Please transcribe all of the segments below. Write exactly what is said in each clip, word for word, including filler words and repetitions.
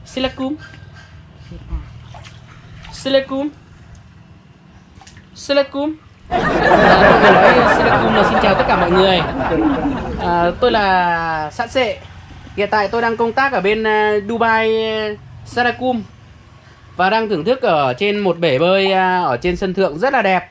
Assalamualaikum. Assalamualaikum. Assalamualaikum. À, tôi nói Assalamualaikum là xin chào tất cả mọi người. À, tôi là Sạn Sệ. Hiện tại tôi đang công tác ở bên Dubai Sarakum và đang thưởng thức ở trên một bể bơi ở trên sân thượng rất là đẹp.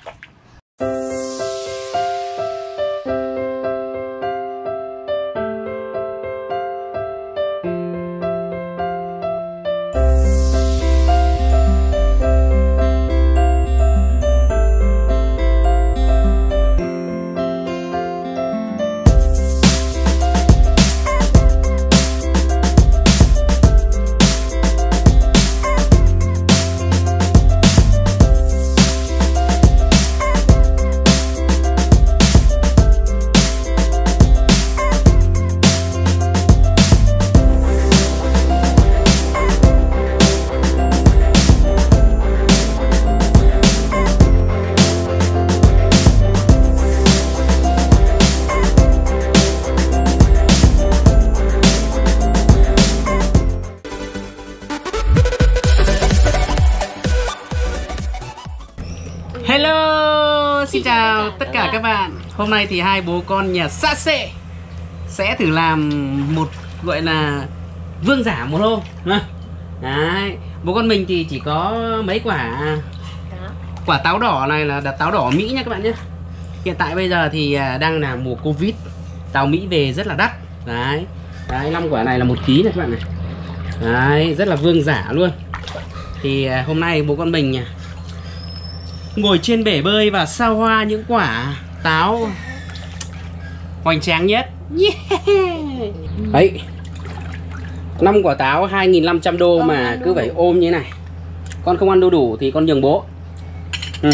Hello, xin chào tất cả các bạn. Hôm nay thì hai bố con nhà Sạn Sệ sẽ thử làm một gọi là vương giả một hôm. Đấy, bố con mình thì chỉ có mấy quả quả táo đỏ này là táo đỏ Mỹ nha các bạn nhé. Hiện tại bây giờ thì đang là mùa Covid, táo Mỹ về rất là đắt. Đấy, đấy năm quả này là một ký này các bạn này. Đấy, rất là vương giả luôn. Thì hôm nay bố con mình ngồi trên bể bơi và sao hoa những quả táo hoành tráng nhất. Yeah. Đấy, năm quả táo hai nghìn năm trăm đô mà cứ phải ôm như thế này. Con không ăn đu đủ thì con nhường bố. Ừ.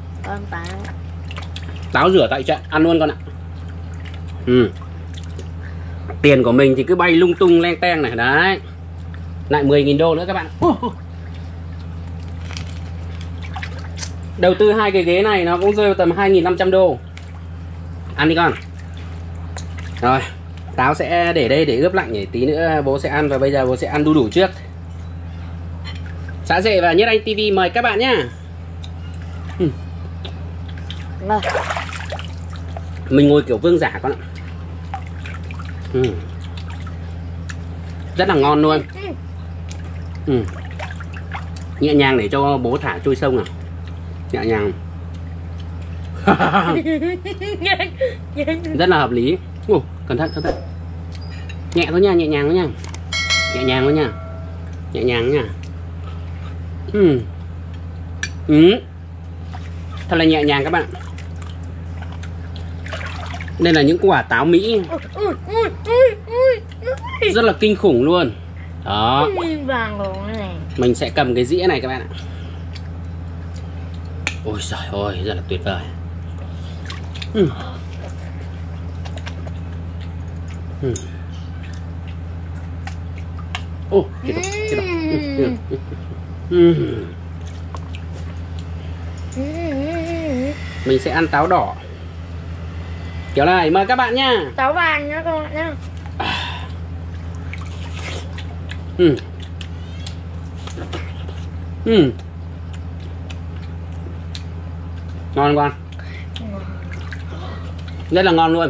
Táo rửa tại trận ăn luôn con ạ. Ừ. Tiền của mình thì cứ bay lung tung leng teng này. Đấy, lại mười nghìn đô nữa các bạn. Đầu tư hai cái ghế này nó cũng rơi tầm hai nghìn năm trăm đô. Ăn đi con. Rồi, táo sẽ để đây để ướp lạnh để tí nữa bố sẽ ăn. Và bây giờ bố sẽ ăn đu đủ trước. Sạn Sệ và Nhất Anh ti vi mời các bạn nhá. Ừ. Mình ngồi kiểu vương giả con ạ. Ừ. Rất là ngon luôn. Ừ. Nhẹ nhàng để cho bố thả trôi sông nào. Nhẹ nhàng. Rất là hợp lý. Ồ, cẩn thận, cẩn thận. Nhẹ thôi nha, nhẹ nhàng thôi nha. Nhẹ nhàng thôi nha. Nhẹ nhàng nha. Ừ. Ừ. Thật là nhẹ nhàng các bạn. Đây là những quả táo Mỹ rất là kinh khủng luôn. Đó. Mình sẽ cầm cái dĩa này các bạn ạ. Ôi trời ơi, rất là tuyệt vời. Ừ. Ừ. Ô, chết rồi, chết rồi. Ừ. Ừ. Mình sẽ ăn táo đỏ kiểu này, mời các bạn nha. Táo vàng nhá các bạn nhá. Ừ. Ừ. Ngon quá. Rất là ngon luôn.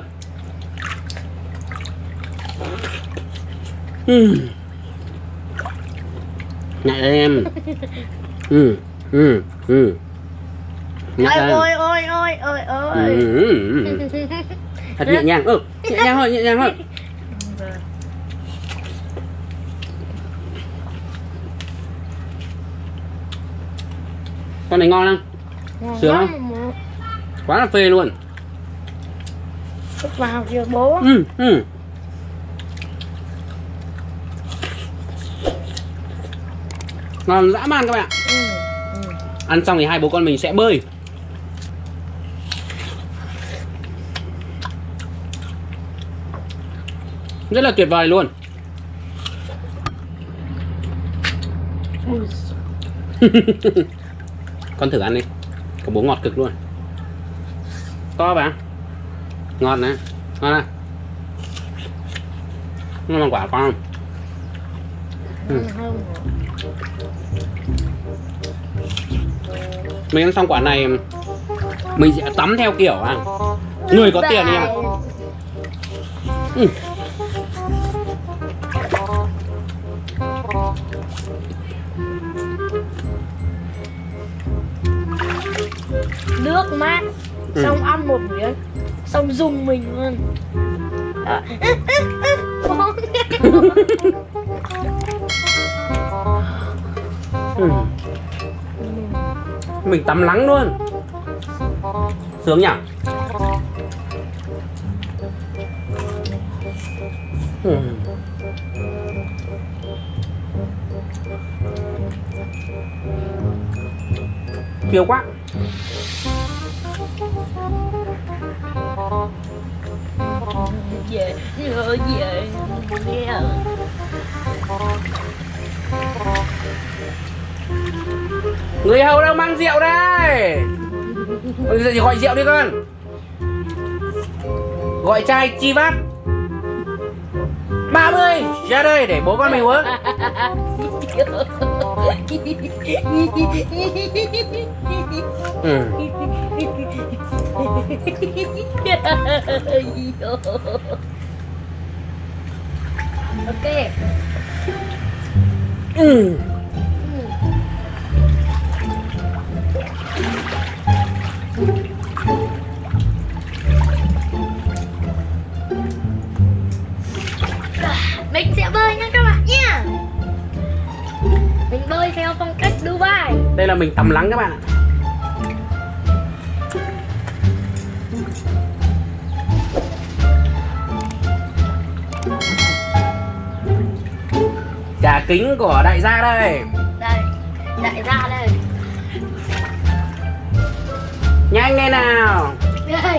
Ừ. Nhạy em. Ừ. Ừ. Ừ. Ôi ôi ôi ôi ôi ôi. Ừ. Thật nhẹ nhàng. Ừ. Nhẹ nhàng thôi, nhẹ nhàng thôi. Con này ngon không? Sướng không? Quá là phê luôn. Chút vào chưa bố. Ừ, ừ. Ngon dã man các bạn. Ừ, ừ. Ăn xong thì hai bố con mình sẽ bơi. Rất là tuyệt vời luôn. Con thử ăn đi. Có bố ngọt cực luôn. To bạn. Ngon nè. Ngon nè. Nó bằng quả con không? Ừ. Mình ăn xong quả này mình sẽ tắm theo kiểu à người có tiền em ạ. Ừ. Nước mát. Ừ. Xong ăn một miếng. Xong dùng mình luôn. À. Ừ. Mình tắm lắng luôn. Sướng nhỉ? Ừ. Phiêu quá. Về, về, về. Người hầu đâu mang rượu đây. Gọi rượu đi con. Gọi chai chi vát ba mươi ra đây để bố con mình uống. Ừ. Ok. Ừ. Mình sẽ bơi nha các bạn nha. Mình bơi theo phong cách Dubai. Đây là mình tắm lắng các bạn ạ. Cả kính của đại gia đây. Đây, đại gia đây. Nhanh lên nào. Đây.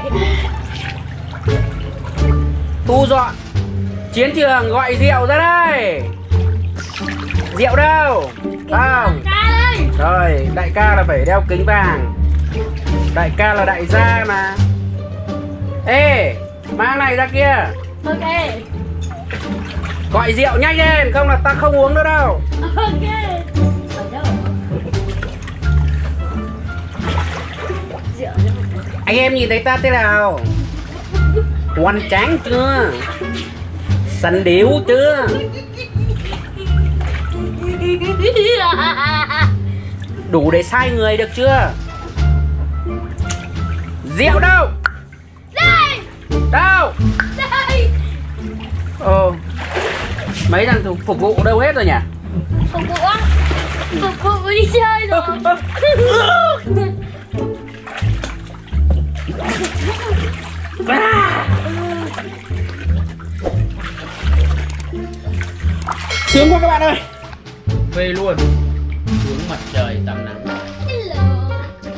Thu dọn chiến trường, gọi rượu ra đây. Rượu đâu? Không. Đây. Rồi, đại ca là phải đeo kính vàng. Đại ca là đại gia mà. Ê, mang này ra kia. Ok. Gọi rượu nhanh lên, không là ta không uống nữa đâu. Ok. Ở đâu? Rượu. Anh em nhìn thấy ta thế nào? Hoành tráng chưa? Săn điếu chưa? Đủ để sai người được chưa? Rượu đâu? Đây. Đâu? Đây. Ồ, mấy thằng phục- phục vụ đâu hết rồi nhỉ? Phục vụ á. Phục vụ đi chơi rồi. Sướng quá các bạn ơi. Phê luôn. Hướng mặt trời tắm nắng. Hello.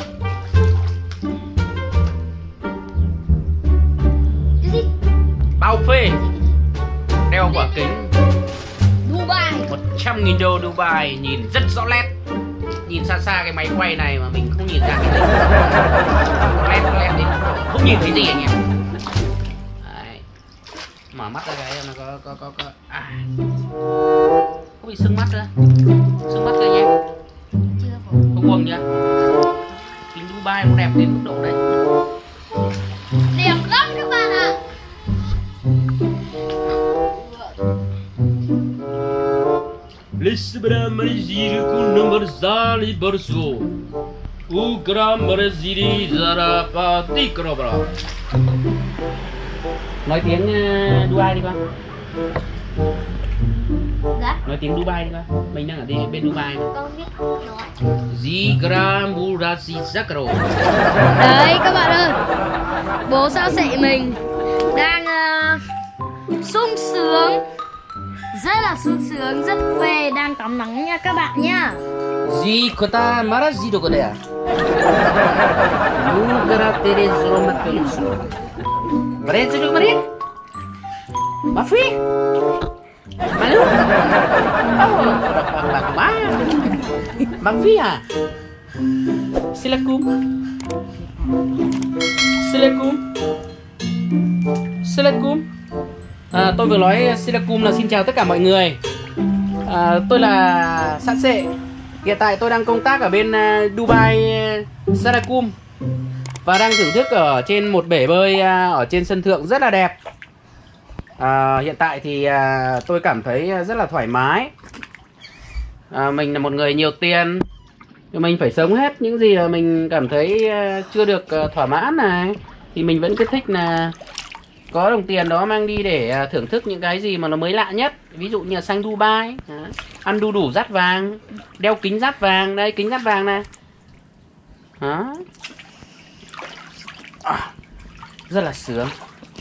Bao phê. Đeo quả kính Dubai. một trăm nghìn đô Dubai, nhìn rất rõ nét. Nhìn xa xa cái máy quay này mà mình không nhìn ra cái gì. Lét lét đi. Không nhìn thấy gì anh em. Đấy. Mở mắt ra cái nó có có có có à. Có bị sưng mắt nữa. Sưng mắt rồi anh em. Chưa có. Có buông chưa? Kính Dubai nó đẹp đến mức độ đấy. Đẹp lắm các bạn ạ. Lisbra Mariziri con Nambarzali Barso Ugra Mariziri Zarapati Krabra. Nói tiếng uh, Dubai đi con. Dạ. Nói tiếng Dubai đi con. Mình đang ở đi bên Dubai mà. Con biết nói. Zigra Murasi Zakro. Đấy các bạn ơi. Bố sao sệ mình đang uh, sung sướng. Rất là sung sướng, rất phê, đang tắm nắng nha các bạn nha. Zikota Marazi do kodea. Ugra Terezro Matisa. Brezro Maria. Mafi. Malu. Oh, Bakma. Mafi à? Silakum. Silakum. Silakum. À, tôi vừa nói Silakum là xin chào tất cả mọi người. À, tôi là Sát Sệ. Hiện tại tôi đang công tác ở bên uh, Dubai uh, Sarakum và đang thưởng thức ở trên một bể bơi uh, ở trên sân thượng rất là đẹp. À, hiện tại thì uh, tôi cảm thấy rất là thoải mái. À, mình là một người nhiều tiền, mình phải sống hết những gì mà mình cảm thấy uh, chưa được uh, thỏa mãn này, thì mình vẫn cứ thích là có đồng tiền đó mang đi để uh, thưởng thức những cái gì mà nó mới lạ nhất. Ví dụ như là sang Dubai, đó, ăn đu đủ dát vàng, đeo kính dát vàng, đây kính dát vàng này, đó. À, rất là sướng.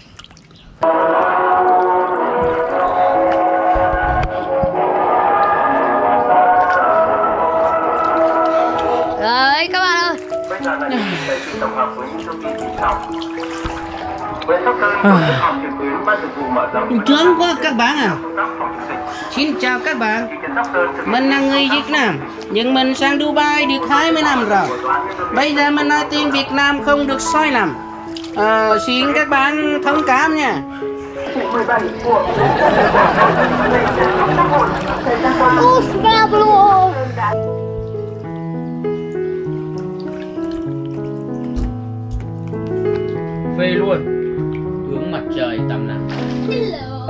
Rồi các bạn ơi, Bây giờ là những cái sự tổng hợp với những thông tin chính sau. Với sắp tới, tổ chức họp trực tuyến ban thường vụ mở rộng. Sướng quá các bạn à. Công tác phòng chống dịch. Xin chào các bạn. Thị trấn Sóc Sơn thực hiện Mình là người Việt Nam, nhưng mình sang Dubai được hai mươi năm rồi. Bây giờ mình nói tiếng Việt Nam không được sai lầm. Ờ, xin các bạn thông cảm nha. ô snap luôn. Phê luôn. Hướng mặt trời tắm nắng. Hello.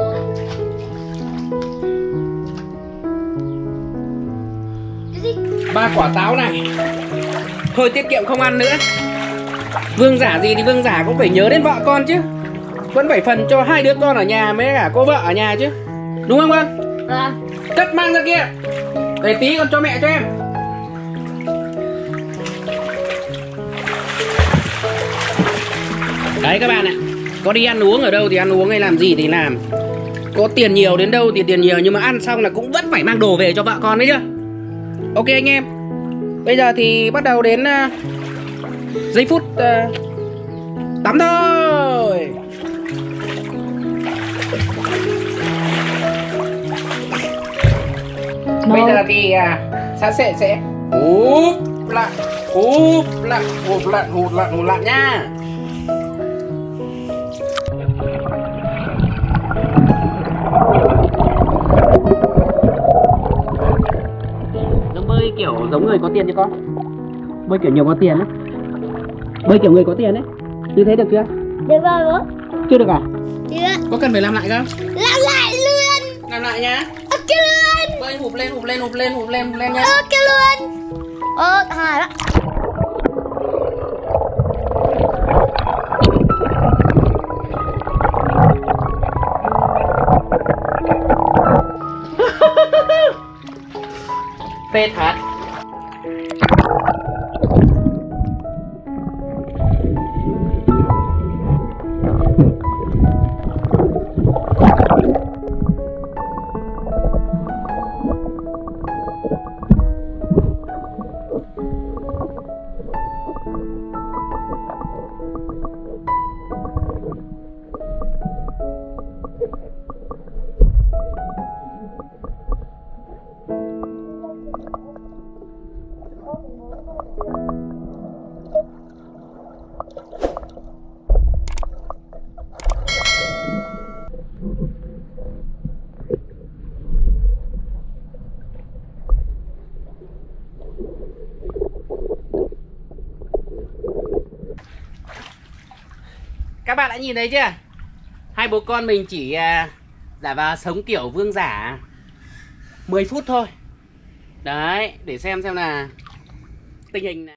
Cái gì? Ba quả táo này. Thôi tiết kiệm không ăn nữa. Vương giả gì thì vương giả cũng phải nhớ đến vợ con chứ. Vẫn phải phần cho hai đứa con ở nhà với cả cô vợ ở nhà chứ. Đúng không Vân? Vâng. Cất mang ra kia. Để tí con cho mẹ cho em. Đấy các bạn ạ. Có đi ăn uống ở đâu thì ăn uống hay làm gì thì làm. Có tiền nhiều đến đâu thì tiền nhiều, nhưng mà ăn xong là cũng vẫn phải mang đồ về cho vợ con đấy chứ. Ok anh em. Bây giờ thì bắt đầu đến uh, giây phút uh, tắm thôi. Bây giờ thì uh, Sát Sệ sẽ hút lặn, hút lặn, hút lặn, hút lặn, hút lặn nha. Giống bơi kiểu giống người có tiền chứ con. Bơi kiểu nhiều có tiền đấy. Bơi kiểu người có tiền đấy. Như thế được chưa? Được rồi bố. Chưa được à? Chưa. Có cần phải làm lại không? Làm lại luôn. Làm lại nhá. Ok luôn. Bơi hụp lên, hụp lên, hụp lên, hụp lên, hụp lên nhá. Ok luôn. Ờ, hài đó. Phê thật. Các bạn đã nhìn thấy chưa? Hai bố con mình chỉ à, giả vờ sống kiểu vương giả mười phút thôi. Đấy, để xem xem là tình hình này.